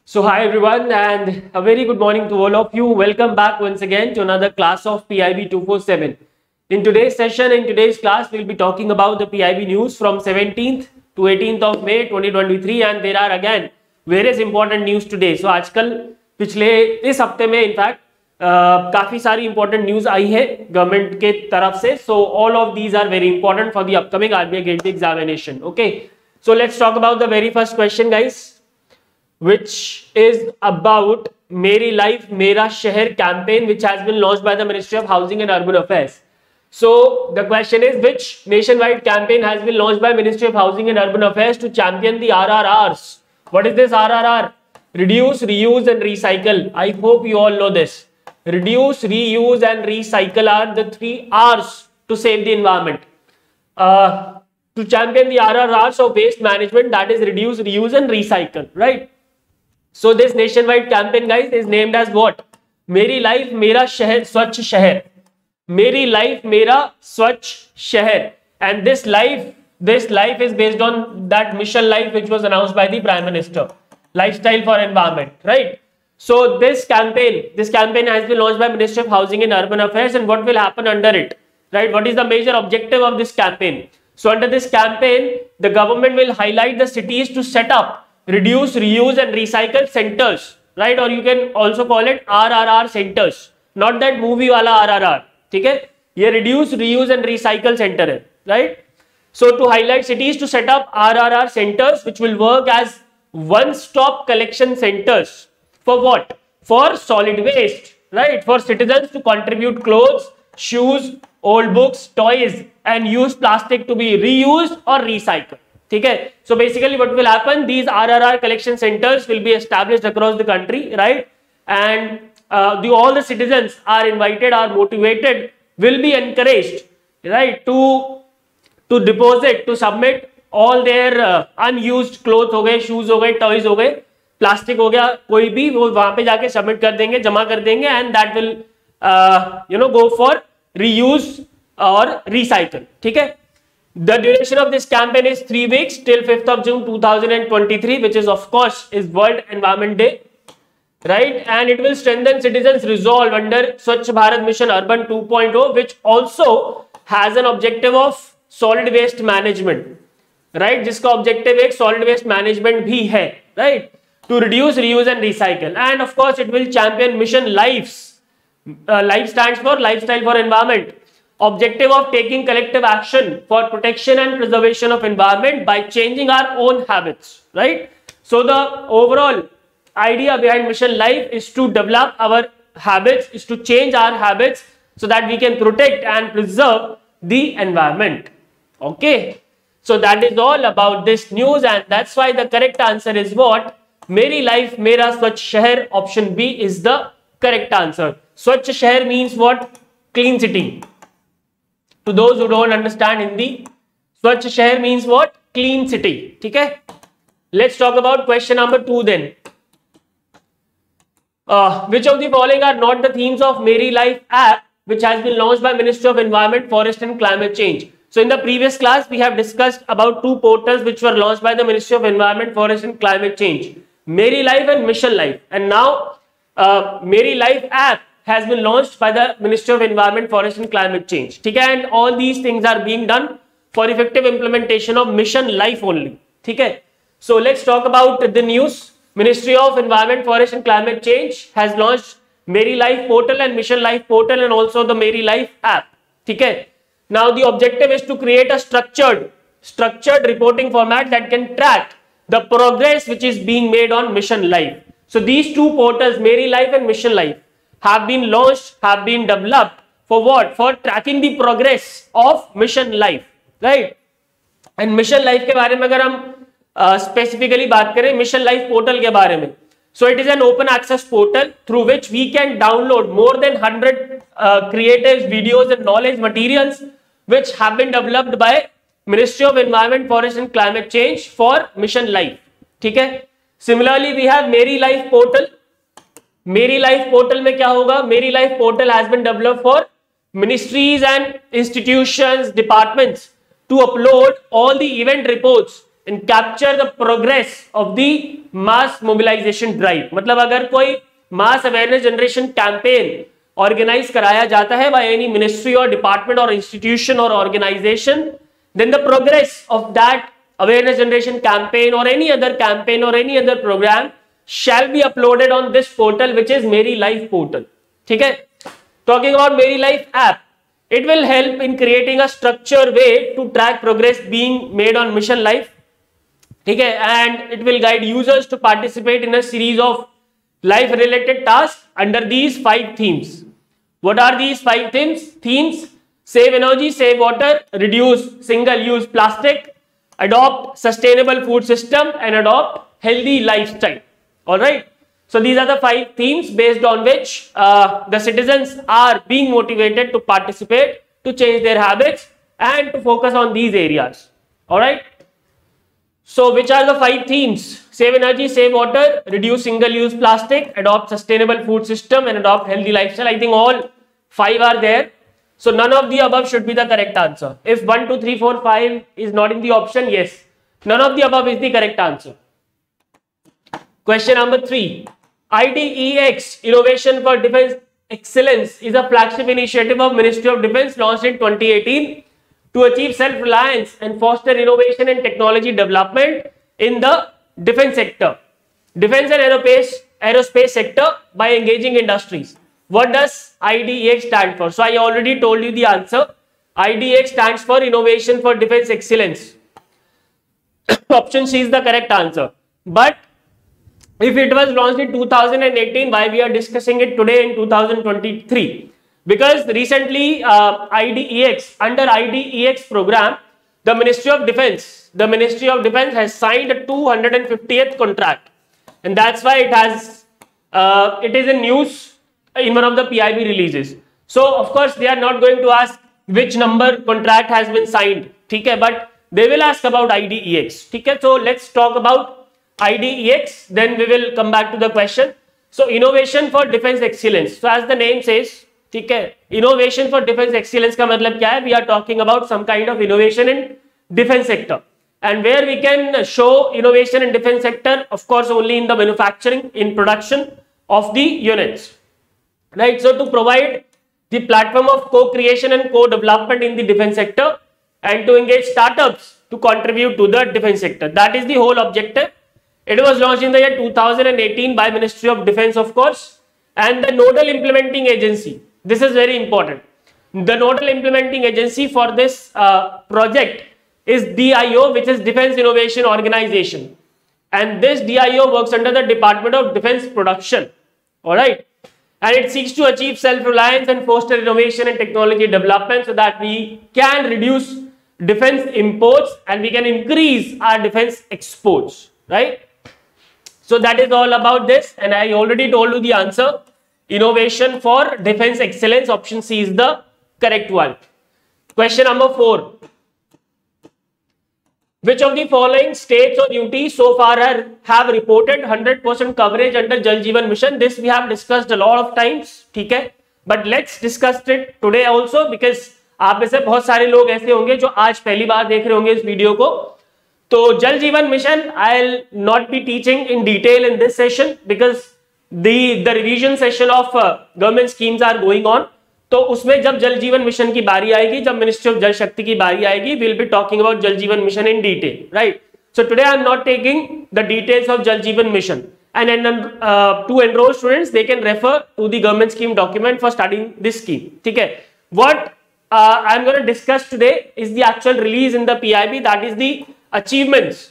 So hi everyone and a very good morning to all of you. Welcome back once again to another class of PIB 247. In today's session, in today's class, we'll be talking about the PIB news from 17th to 18th of May 2023 and there are again various important news today. So आजकल पिछले इस हफ्ते में in fact काफी सारी important news आई है government के तरफ से. So all of these are very important for the upcoming RBI grade examination. Okay, so let's talk about the very first question guys, which is about Meri Life Mera Shehar campaign, which has been launched by the Ministry of Housing and Urban Affairs. So the question is, which nationwide campaign has been launched by Ministry of Housing and Urban Affairs to champion the RRRs? What is this RRR? Reduce, reuse and recycle. I hope you all know this. Reduce, reuse and recycle are the 3 R's to save the environment. To champion the RRRs of waste management, that is reduce, reuse and recycle, right? So this nationwide campaign guys is named as what? Meri Life Mera Shehar Swachh Shehar. Meri Life Mera Swachh Shehar. And this life is based on that mission life which was announced by the Prime Minister. Lifestyle for environment, right? So this campaign has been launched by Ministry of Housing and Urban Affairs, and what will happen under it, right? What is the major objective of this campaign? So under this campaign, the government will highlight the cities to set up reduce, reuse and recycle centers, right? Or you can also call it RRR centers, not that movie wala RRR. ठीक है, ये reduce, reuse and recycle center है, right? So to highlight cities to set up RRR centers, which will work as one-stop collection centers for what? For solid waste, right? For citizens to contribute clothes, shoes, old books, toys, and use plastic to be reused or recycled. ठीक है, so basically what will happen, these RRR collection centers will be established across the country, right? And all the citizens are invited, are motivated, will be encouraged, right, to deposit, to submit all their unused clothes हो गए, shoes हो गए, toys हो गए, plastic हो गया, कोई भी वो वहां पे जाके submit कर देंगे, जमा कर देंगे, and that will go for reuse or recycle. ठीक है. The duration of this campaign is 3 weeks till 5th of June 2023, which is of course is World Environment Day, right? And it will strengthen citizens' resolve under Swachh Bharat Mission Urban 2.0, which also has an objective of solid waste management, right? जिसका objective एक solid waste management भी है, right? To reduce, reuse and recycle. And of course it will champion Mission Lives. Life stands for lifestyle for environment. Objective of taking collective action for protection and preservation of environment by changing our own habits, right? So the overall idea behind Mission Life is to develop our habits, is to change our habits so that we can protect and preserve the environment. Okay, so that is all about this news, and that's why the correct answer is what? Meri Life Mera Swachh Shehar. Option B is the correct answer. Swachh Shehar means what? Clean city. To those who don't understand Hindi, Swachh Shehar means what? Clean city. ठीक है? Let's talk about question number 2 then. Which of the following are not the themes of Meri Life app, which has been launched by Ministry of Environment, Forest and Climate Change? So in the previous class, we have discussed about 2 portals which were launched by the Ministry of Environment, Forest and Climate Change. Meri Life and Mission Life. And now, Meri Life app has been launched by the Ministry of Environment, Forest and Climate Change. ठीक है, and all these things are being done for effective implementation of Mission Life only. ठीक है, so let's talk about the news. Ministry of Environment, Forest and Climate Change has launched Meri Life portal and Mission Life portal and also the Meri Life app. ठीक है, now the objective is to create a structured reporting format that can track the progress which is being made on Mission Life. So these 2 portals, Meri Life and Mission Life, have been launched, have been developed for what? For tracking the progress of Mission Life, right? And Mission Life के बारे में अगर हम specifically बात करें, Mission Life portal के बारे में, so it is an open access portal through which we can download more than 100 creative videos and knowledge materials which have been developed by Ministry of Environment, Forest and Climate Change for Mission Life. ठीक है? Similarly, we have Meri Life portal. Meri Life portal में क्या होगा? Meri Life portal has been developed for ministries and institutions, departments to upload all the event reports and capture the progress of the mass mobilization drive. मतलब अगर कोई mass awareness generation campaign organize कराया जाता है by any ministry or department or institution or organization, then the progress of that awareness generation campaign or any other campaign or any other program shall be uploaded on this portal, which is Meri Life portal. ठीक है? Talking about Meri Life app, it will help in creating a structured way to track progress being made on Mission Life. ठीक है? And it will guide users to participate in a series of life-related tasks under these 5 themes. What are these 5 themes? Save energy, save water, reduce single-use plastic, adopt sustainable food system, and adopt healthy lifestyle. All right. So these are the 5 themes based on which the citizens are being motivated to participate, to change their habits, and to focus on these areas. All right. So which are the 5 themes? Save energy, save water, reduce single-use plastic, adopt sustainable food system, and adopt healthy lifestyle. I think all 5 are there. So none of the above should be the correct answer. If 1, 2, 3, 4, 5 is not in the option, yes, none of the above is the correct answer. Question number 3. IDEX, Innovation for Defense Excellence, is a flagship initiative of Ministry of Defense launched in 2018 to achieve self-reliance and foster innovation and technology development in the defense sector, defense and aerospace sector by engaging industries. What does IDEX stand for? So I already told you the answer. IDEX stands for Innovation for Defense Excellence. Option C is the correct answer. But if it was launched in 2018, why we are discussing it today in 2023? Because recently under IDEX program, the Ministry of Defense has signed a 250th contract, and that's why it is in news in one of the PIB releases. So of course they are not going to ask which number contract has been signed, okay, but they will ask about IDEX. Okay, so let's talk about IDEX, then we will come back to the question. So innovation for defense excellence. So as the name says, okay, innovation for defense excellence का मतलब क्या है? We are talking about some kind of innovation in defense sector, and where we can show innovation in defense sector, of course, only in the manufacturing, in production of the units, right? So to provide the platform of co-creation and co-development in the defense sector, and to engage startups to contribute to the defense sector. That is the whole objective. It was launched in the year 2018 by Ministry of Defense, of course, and the nodal implementing agency. This is very important. The nodal implementing agency for this project is DIO, which is Defense Innovation Organization, and this DIO works under the Department of Defense Production. All right, and it seeks to achieve self-reliance and foster innovation and technology development so that we can reduce defense imports and we can increase our defense exports, right? So that is all about this, and I already told you the answer. Innovation for defense excellence, option C is the correct one. Question number 4. Which of the following states or UTs so far have reported 100% coverage under Jal Jeevan Mission? This we have discussed a lot of times, ठीक है? But let's discuss it today also, because आप में से बहुत सारे लोग ऐसे होंगे जो आज पहली बार देख रहे होंगे इस वीडियो को. तो Jal Jeevan mission I'll not be teaching in detail in this session because the revision session of government schemes are going on. तो उसमें जब जल जीवन मिशन की बारी आएगी, जब मिनिस्ट्री ऑफ जल शक्ति की बारी आएगी, we'll be talking about Jal Jeevan mission in detail, right? So today I'm not taking the details of Jal Jeevan Mission, and to enroll students they can refer to the government scheme document for studying this scheme. ठीक है? What I'm going to discuss today is the actual release in the PIB, that is the achievements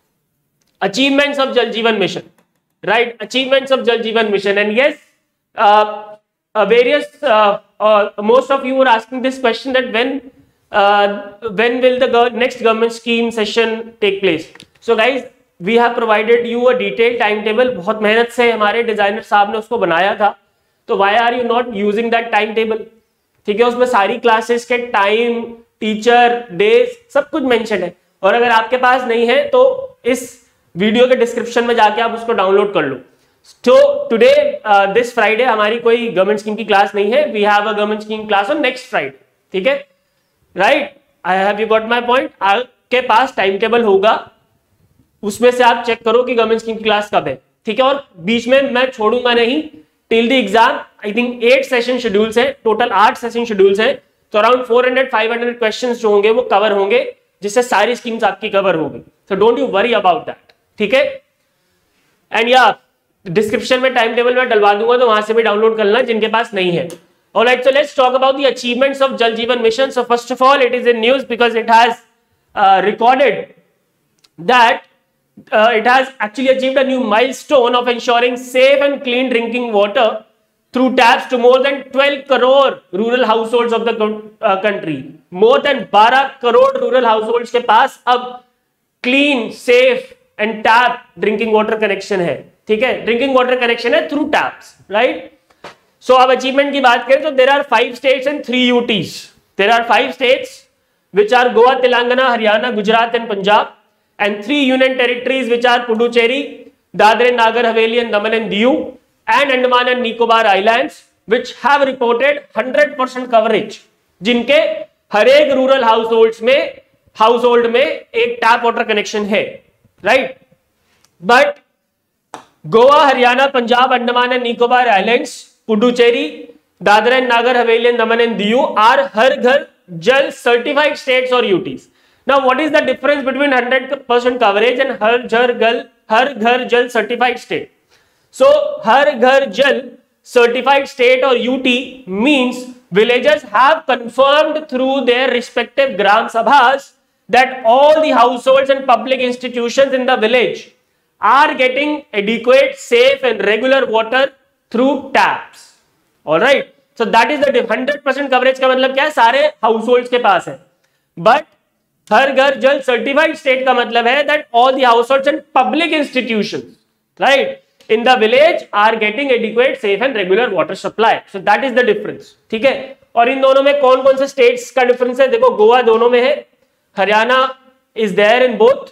of Jal Jeevan Mission, right? Achievements of Jal Jeevan Mission. And yes, most of you were asking this question, that when will the next government scheme session take place? So guys, we have provided you a detailed timetable. बहुत मेहनत से हमारे designer साहब ने उसको बनाया था. तो why are you not using that timetable? ठीक है, उसमें सारी क्लासेस के टाइम, टीचर, डेज, सब कुछ मेंशन है. और अगर आपके पास नहीं है तो इस वीडियो के डिस्क्रिप्शन में जाके आप उसको डाउनलोड कर लो. तो टुडे दिस फ्राइडे हमारी कोई गवर्नमेंट स्कीम की क्लास नहीं है. We have a government scheme class on next Friday. ठीक है, right? I have you got my point? आपके पास टाइम टेबल होगा, उसमें से आप चेक करो कि गवर्नमेंट स्कीम की क्लास कब है, ठीक है। और बीच में मैं छोड़ूंगा नहीं till the exam. I think 8 session schedules है, टोटल 8 सेशन शेड्यूल्स है, तो अराउंड 400-500 क्वेश्चंस जो होंगे वो कवर होंगे, जिससे सारी स्कीम्स आपकी कवर होगी। So don't you worry about that, ठीक है। एंड या डिस्क्रिप्शन में टाइम टेबल में डलवा दूंगा, तो वहां से भी डाउनलोड करना जिनके पास नहीं है। Alright, so let's talk about the achievements of Jal Jeevan Mission. So first of all, it is in news because it has recorded that it has actually achieved a new milestone of ensuring safe and clean drinking water through taps to more than 12 crore rural households of the country. More than 12 crore rural households के पास अब clean, safe and tap drinking water connection है, ठीक है। drinking water connection है through taps, right? So अब achievement की बात करें तो there are 5 states and 3 UTs. There are 5 states which are Goa, Telangana, Haryana, Gujarat and Punjab, and 3 union territories which are Puducherry, Dadra and Nagar Haveli and Daman and Diu, and Andaman and Nicobar Islands, which have reported 100% coverage, जिनके हर एक rural household में एक tap water connection है, right. But Goa, Haryana, Punjab, Andaman and Nicobar islands, Puducherry, Dadra and Nagar Haveli and Daman and Diu are Har Ghar Jal certified states और UTs. Now what is the difference between 100% coverage and Har Ghar Jal certified state? सो हर घर जल certified state or UT means villagers have confirmed through their respective gram sabhas that all the households and public institutions in the village are getting adequate, safe and regular water through taps. All right, so that is the 100% coverage का मतलब क्या है? सारे households के पास है। But हर घर जल certified state का मतलब है that all the households and public institutions, right, in the village are getting adequate, safe and regular water supply. So that is the difference, ठीक है। और इन दोनों में कौन कौन से states का difference है? देखो, गोवा दोनों में है, Haryana is there in both,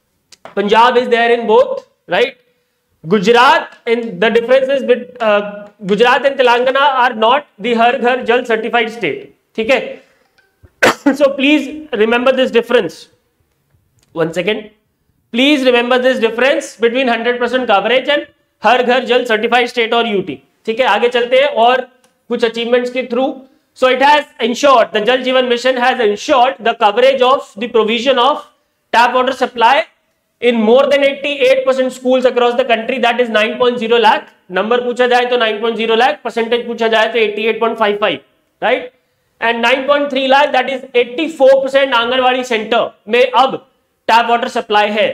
Punjab is there in both, right? Gujarat, and the difference is with Gujarat and Telangana are not the हर घर जल certified state, ठीक है। So please remember this difference. One second. Please remember this difference between 100% coverage and her Ghar Jal certified state और UT, ठीक है। आगे चलते हैं और कुछ अचीवमेंट्स के through. So it has ensured, the Jal Jeevan mission has ensured the coverage of the provision of tap water supply in more than 88% schools across the country, that is 9.0 lakh. Number पूछा जाए तो 9.0 लाख, परसेंटेज पूछा जाए तो 88.55, right. And 9.3 lakh, that is 84% anganwadi centre में अब tap water supply है।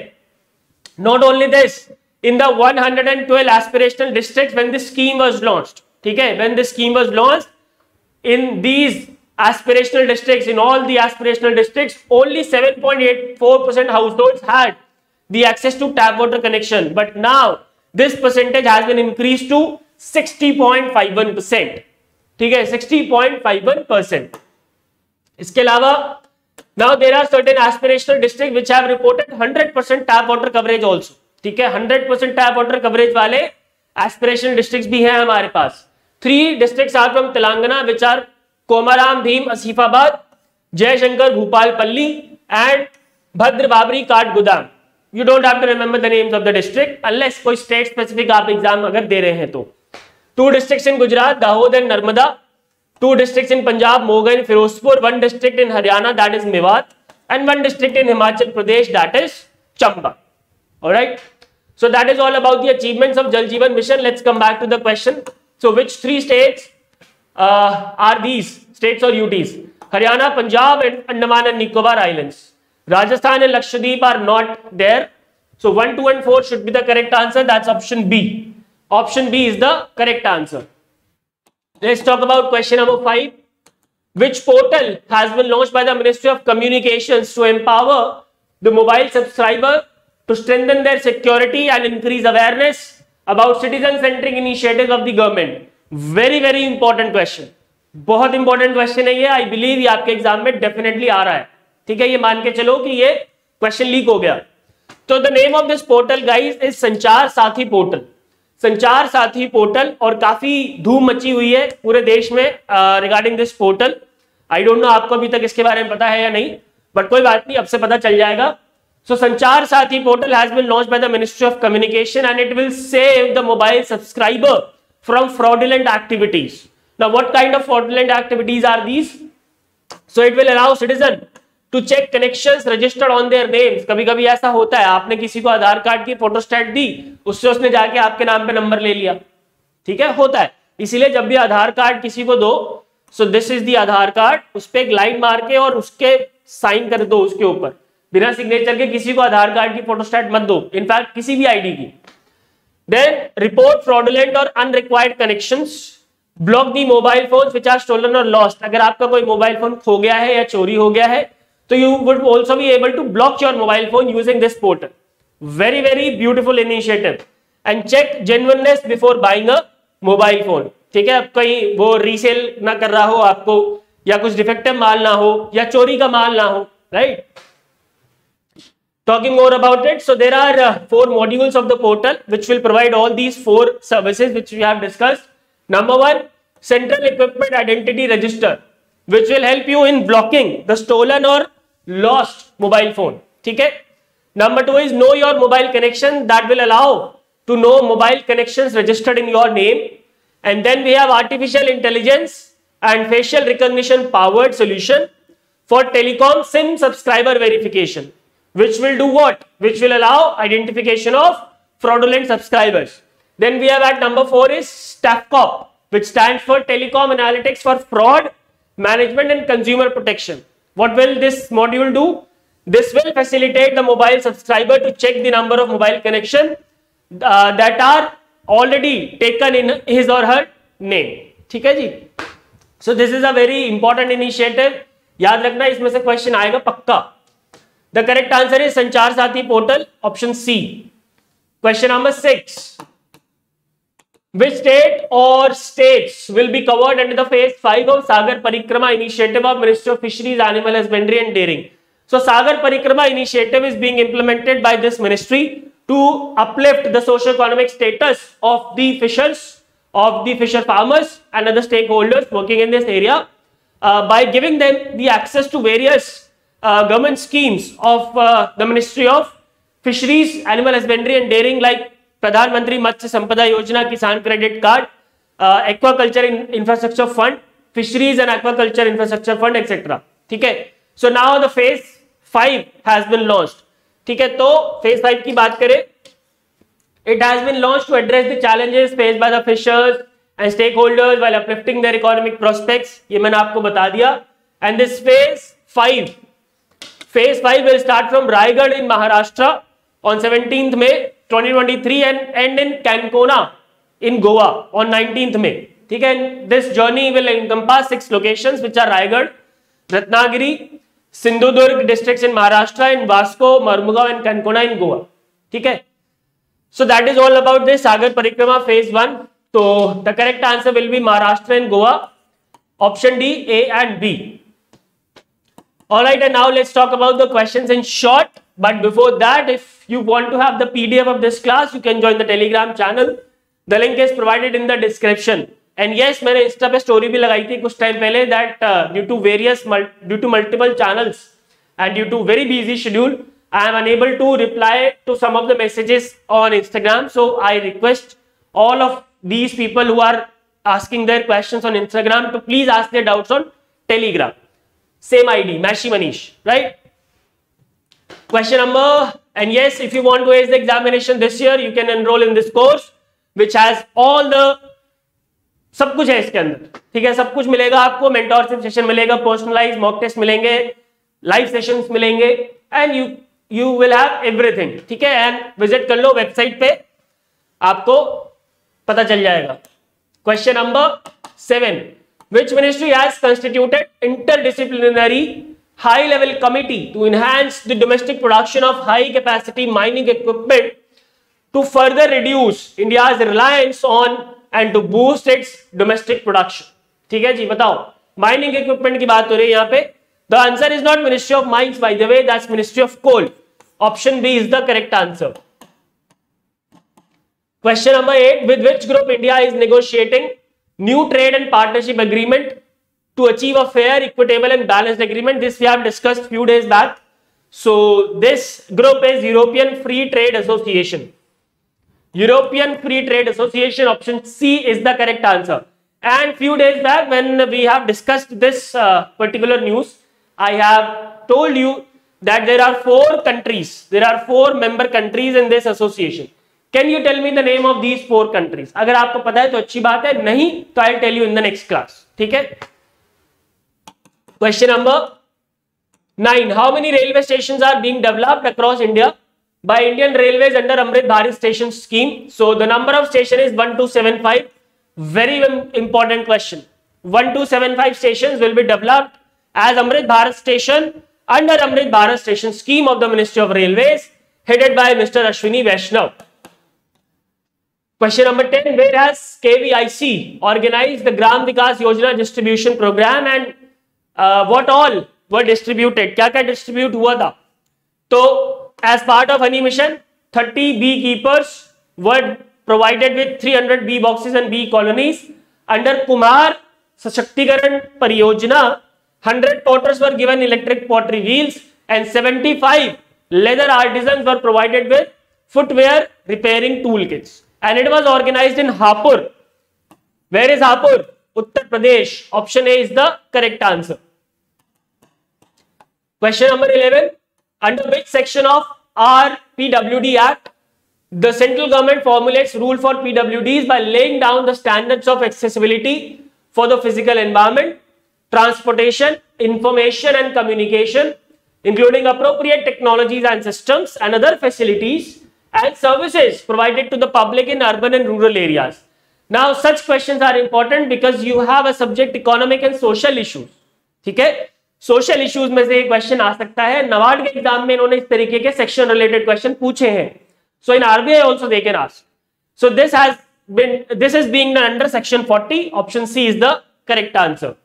Not only this, in the 112 aspirational districts when this scheme was launched, ठीक है, when this scheme was launched, in these aspirational districts, in all the aspirational districts, only 7.84% households had the access to tap water connection, but now this percentage has been increased to 60.51%, ठीक है, 60.51%। इसके अलावा now there are certain aspirational districts which have reported 100% tap water coverage also, ठीक है। 100% tap water coverage वाले aspirational districts भी हैं हमारे पास। 3 districts are from Telangana which are Komaram Bheem Asifabad, Jayashankar Bhupalpally and Bhadradri Kothagudem. You don't have to remember the names of the district unless कोई state specific आप exam अगर दे रहे हैं तो। 2 districts in Gujarat, Dahod and Narmada. 2 districts in Punjab, Moga and Firozpur. 1 district in Haryana, that is Mewat, and 1 district in Himachal Pradesh, that is Chamba. All right, so that is all about the achievements of Jal Jeevan Mission. Let's come back to the question. So which 3 states are these states or UTs? Haryana, Punjab and Andaman and Nicobar Islands. Rajasthan and Lakshadweep are not there. So 1, 2 and 4 should be the correct answer. That's option B. Option B is the correct answer. Let's talk about question number 5. Which portal has been launched by the Ministry of Communications to empower the mobile subscriber to strengthen their security and increase awareness about citizen-centric initiatives of the government? Very very important question, बहुत important question है ये। I believe ये आपके exam में definitely आ रहा है, ठीक है। ये मान के चलो कि ये क्वेश्चन लीक हो गया। तो the name of this portal guys is Sanchar Saathi portal. संचार साथी पोर्टल, और काफी धूम मची हुई है पूरे देश में regarding this portal. I don't know आपको अभी तक इसके बारे में पता है या नहीं, बट कोई बात नहीं, अब से पता चल जाएगा। So Sanchar Sathi portal has been launched by the Ministry of Communication and it will save the mobile subscriber from fraudulent activities. Now what kind of fraudulent activities are these? So it will allow citizen to check connections registered on their names. कभी कभी ऐसा होता है, आपने किसी को आधार card की photostat दी, उससे उसने जाके आपके नाम पे नंबर ले लिया, ठीक है, होता है। इसीलिए जब भी आधार कार्ड किसी को दो, so this is the Aadhaar card, उस पर एक लाइन मार के और उसके साइन कर दो उसके ऊपर, बिना सिग्नेचर के किसी को आधार कार्ड की फोटोस्टेट मत दो, इनफैक्ट किसी भी आईडी की। देन रिपोर्ट फ्रॉडुलेंट और unrequired connections, block the mobile phone which are stolen और लॉस्ट। अगर आपका कोई मोबाइल फोन खो गया है या चोरी हो गया है तो you would also be able to block your mobile phone using this portal. Very very beautiful initiative. And check genuineness before buying a mobile phone, ठीक है, अब कहीं वो रीसेल ना कर रहा हो आपको, या कुछ डिफेक्टिव माल ना हो, या चोरी का माल ना हो, right. Talking more about it, so there are 4 modules of the portal which will provide all these 4 services which we have discussed. Number 1, Central Equipment Identity Register, which will help you in blocking the stolen or lost mobile phone. ठीक है. Number 2 is Know Your Mobile Connection, that will allow to know mobile connections registered in your name. And then we have Artificial Intelligence and Facial Recognition powered solution for telecom SIM subscriber verification, which will do what? Which will allow identification of fraudulent subscribers. Then we have at number 4 is STAFCOP, which stands for Telecom Analytics for Fraud Management and Consumer Protection. What will this module do? This will facilitate the mobile subscriber to check the number of mobile connection that are already taken in his or her name. ठीक है जी? So this is a very important initiative. याद रखना, इसमें से question आएगा पक्का. The correct answer is Sanchar Sathi portal, option C. Question number 6. Which state or states will be covered under the phase 5 of Sagar Parikrama initiative of Ministry of Fisheries, Animal Husbandry and Dairying? So Sagar Parikrama initiative is being implemented by this ministry to uplift the socio-economic status of the fishers, of the fisher farmers and other stakeholders working in this area by giving them the access to various government schemes of the Ministry of Fisheries, Animal Husbandry and Dairying, like Pradhan Mantri Matsya Sampada Yojana, Kisan Credit Card, Aquaculture Infrastructure Fund, Fisheries and Aquaculture Infrastructure Fund, etc. ठीक है. So now the phase 5 has been launched. ठीक है, तो phase 5 की बात करें, it has been launched to address the challenges faced by the fishers and stakeholders while uplifting their economic prospects. ये मैंने आपको बता दिया. And this phase 5 will start from Raigad in Maharashtra on 17th May 2023 and end in Kankona in Goa on 19th May. ठीक है, this journey will encompass 6 locations which are Raigad, Ratnagiri, Sindhudurg districts in Maharashtra, and Vasco, Marmugao and Kankona in Goa. ठीक है, so that is all about this Sagar Parikrama phase 1. So the correct answer will be Maharashtra and Goa, option D, A and B. Alright, and now let's talk about the questions in short. But before that, if you want to have the PDF of this class, you can join the Telegram channel. The link is provided in the description. And yes, मैंने Insta पे story भी लगाई थी कुछ time पहले that due to multiple channels and due to very busy schedule, I am unable to reply to some of the messages on Instagram. So I request all of these people who are asking their questions on Instagram to please ask their doubts on Telegram. Same ID, Mashi Manish, right? Question number, and yes, if you want to ace the examination this year, you can enroll in this course, which has all the, सब कुछ है इसके अंदर, ठीक है, सब कुछ मिलेगा आपको, मेंटोरशिप सेशन मिलेगा, पर्सनलाइज मॉक टेस्ट मिलेंगे, लाइव सेशंस मिलेंगे, and you will have everything, ठीक है, एंड विजिट कर लो वेबसाइट पे, आपको पता चल जाएगा. Question number 7. Which ministry has constituted interdisciplinary high-level committee to enhance the domestic production of high-capacity mining equipment to further reduce India's reliance on and to boost its domestic production? ठीक है जी, बताओ. Mining equipment की बात हो रही है यहाँ पे. The answer is not Ministry of Mines, by the way, that's Ministry of Coal. Option B is the correct answer. Question number 8. With which group India is negotiating new trade and partnership agreement to achieve a fair, equitable and balanced agreement? This we have discussed few days back. So this group is European Free Trade Association. European Free Trade Association, option C is the correct answer. And few days back when we have discussed this particular news, I have told you that there are 4 countries, there are 4 member countries in this association. Can you tell me the name of these 4 countries? अगर आपको पता है तो अच्छी बात है, नहीं तो I'll tell you in the next class. ठीक है? Question number 9. How many railway stations are being developed across India by Indian Railways under Amrit Bharat Station Scheme? So the number of station is 1275. Very important question. 1275 stations will be developed as Amrit Bharat Station under Amrit Bharat Station Scheme of the Ministry of Railways, headed by Mr. Ashwini Vaishnav. Question number 10. Where has KVIC organized the Gram Vikas Yojana distribution program and what all were distributed? क्या क्या distribute हुआ था? तो as part of honey mission, 30 beekeepers were provided with 300 bee boxes and bee colonies. Under Kumar Sashaktigaran Pariyojana, 100 potters were given electric pottery wheels and 75 leather artisans were provided with footwear repairing toolkits. And it was organized in Hapur. Where is Hapur? Uttar Pradesh. Option A is the correct answer. Question number 11. Under which section of RPWD Act the central government formulates rule for PWDs by laying down the standards of accessibility for the physical environment, transportation, information and communication, including appropriate technologies and systems and other facilities and services provided to the public in urban and rural areas. Now such questions are important because you have a subject economic and social issues. ठीक है, social issues में से एक question आ सकता है. नवाड के exam में इन्होंने इस तरीके के सेक्शन रिलेटेड क्वेश्चन पूछे हैं. So in RBI also they can ask. So this is being done under section 40. Option C is the correct answer.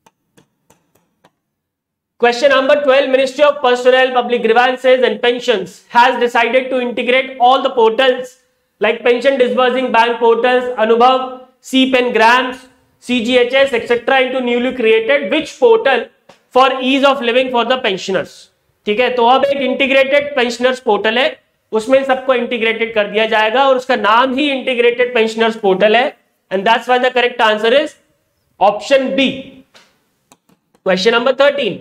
Question number 12. Ministry of Personnel, Public Grievances and Pensions has decided to integrate all the portals like pension disbursing bank portals, Anubhav, CPEN Grams, CGHS, etc. into newly created which portal for ease of living for the pensioners. ठीक है, तो अब एक integrated pensioners portal है, उसमें सबको integrated कर दिया जाएगा और उसका नाम ही इंटीग्रेटेड पेंशनर्स पोर्टल है. And that's why the correct answer is option B. Question number 13.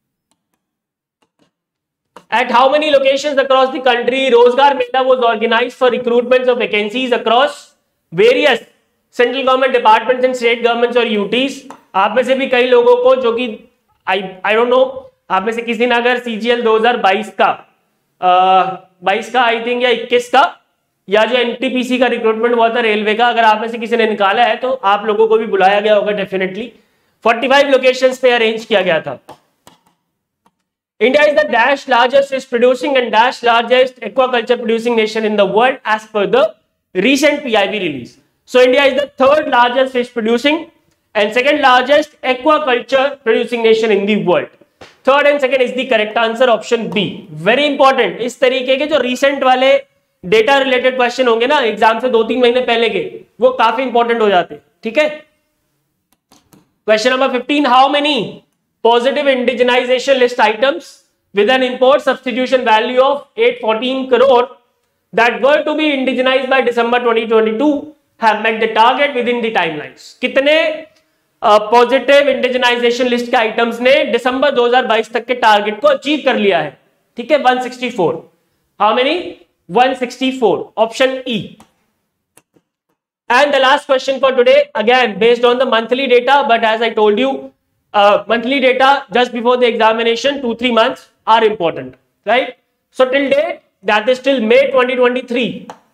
At how many locations across the country Rozgar Mela was organized for recruitment of vacancies across various central government departments and state governments और UTs? आप में से भी कई लोगों को, जो कि I don't know, आप में से किसी ने अगर CGL 2022 का 22 का आई थिंक या 21 का या जो NTPC का रिक्रूटमेंट हुआ था रेलवे का, अगर आप में से किसी ने निकाला है तो आप लोगों को भी बुलाया गया होगा डेफिनेटली. 45 लोकेशंस पे अरेंज किया गया था. India is the dash largest fish producing and dash largest aquaculture producing nation in the world as per the recent PIB release. So India is the third largest fish producing and second largest aquaculture producing nation in the world. Third and second is the correct answer, option B. Very important. इस तरीके के जो recent वाले data related question होंगे ना exam से 2-3 महीने पहले के, वो काफी इंपॉर्टेंट हो जाते हैं. ठीक है. Question number 15. How many positive indigenization list items with an import substitution value of 814 crore that were to be indigenized by December 2022 have met the target within the timelines? कितने पॉजिटिव इंडिजिनाइजेशन लिस्ट के items ने दिसंबर 2022 तक के target को achieve कर लिया है? ठीक है, 164. How many? 164. Option E. And the last question for today, again based on the monthly data, but as I told you, monthly data just before the examination 2-3 months are important, right? So till date, that is till May 2023,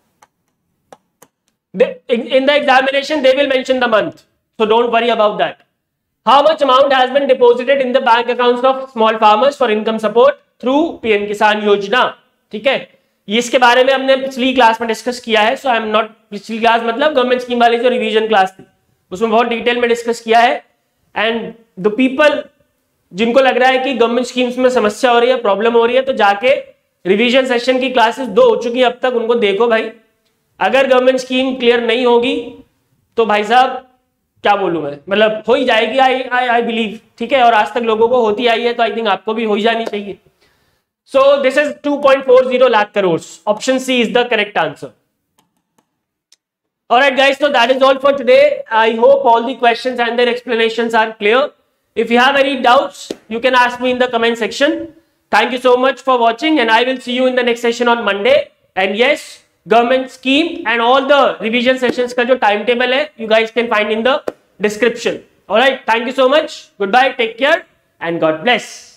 in the examination they will mention the month, so don't worry about that. How much amount has been deposited in the bank accounts of small farmers for income support through PM Kisan Yojana? ठीक है, इसके बारे में हमने पिछली class में discuss किया है. सो आई एम नॉट, पिछली क्लास मतलब गवर्नमेंट स्कीम वाली जो रिवीजन क्लास थी उसमें बहुत डिटेल में डिस्कस किया है. एंड द पीपल जिनको लग रहा है कि गवर्नमेंट स्कीम्स में समस्या हो रही है, प्रॉब्लम हो रही है, तो जाके रिवीजन सेशन की क्लासेस 2 हो चुकी है अब तक, उनको देखो भाई. अगर गवर्नमेंट स्कीम क्लियर नहीं होगी तो भाई साहब क्या बोलूं मैं, मतलब हो ही जाएगी. I believe. ठीक है, और आज तक लोगों को होती आई है तो आई थिंक आपको भी हो ही जानी चाहिए. So this is 2.40 lakh crores. Option C is the correct answer. Alright guys, so that is all for today. I hope all the questions and their explanations are clear. If you have any doubts, you can ask me in the comment section. Thank you so much for watching, and I will see you in the next session on Monday. And yes, government scheme and all the revision sessions का जो timetable है, you guys can find in the description. Alright, thank you so much. Goodbye, take care, and God bless.